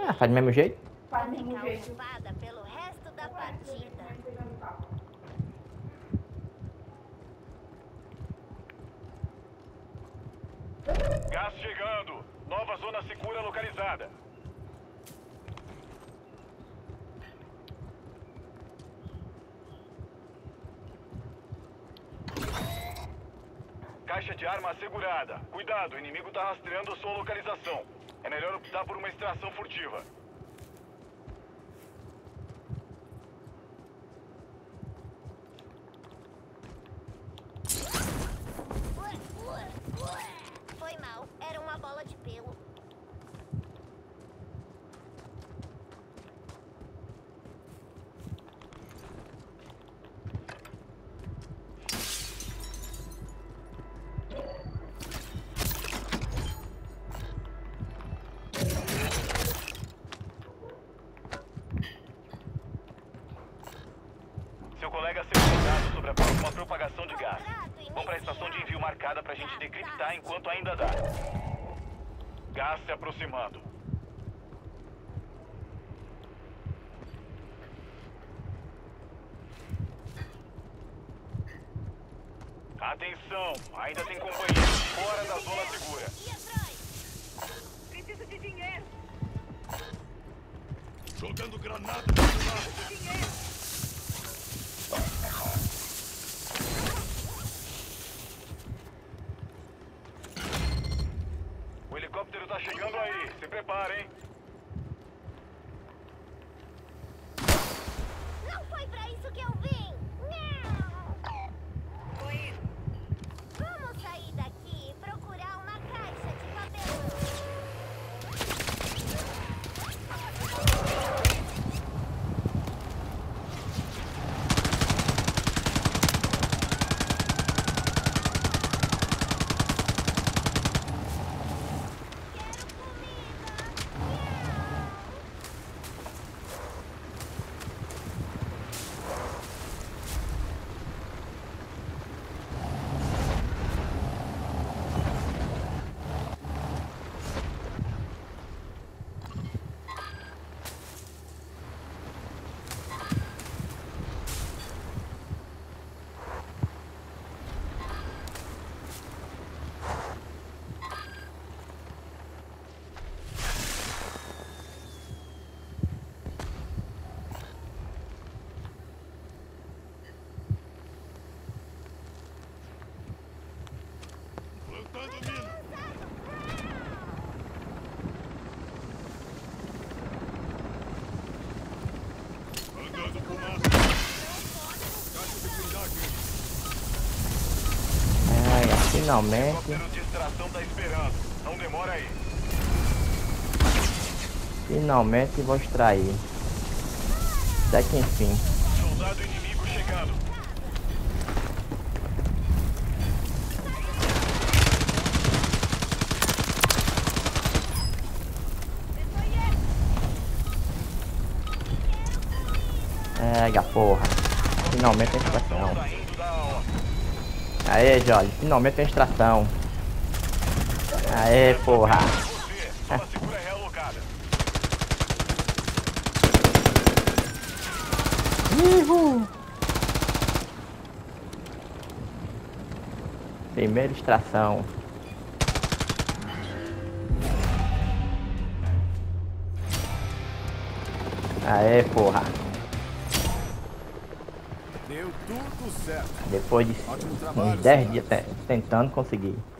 Ah, faz do mesmo jeito. Faz do mesmo jeito. Ocupada pelo resto da partida. Gás chegando. Nova zona segura localizada. Caixa de arma assegurada. Cuidado, o inimigo tá rastreando sua localização. É melhor optar por uma extração furtiva. Foi mal, era uma bola de pelo. Seu colega será avisado sobre a próxima propagação de gás. Vamos para a estação de envio marcada pra gente decriptar enquanto ainda dá. Gás se aproximando. Atenção, ainda tem companheiros fora da zona segura. E atrás? Preciso de dinheiro. Jogando granada pro lado. Dinheiro. O helicóptero tá chegando aí. Se prepara, hein? Não foi pra isso que eu vim! Não! Foi isso. Vamos sair daqui e procurar uma caixa de papelão. Quero comida! Plantando mina. Mandando fumaça. Caixa de blindagem. Ai, finalmente. Helicóptero de extração tá esperando. Não demora aí. Finalmente vou extrair. Até que enfim. Soldado inimigo chegando. Pega, porra. Finalmente tem extração. Tá indo da hora. Aê, Jorge. Finalmente tem extração. Aê, porra. Você. Zona segura realocada. Uhul. Primeira extração. Aê, porra. Deu tudo certo. Depois de Ótimo uns trabalho, 10 dias soldados. tentando conseguir.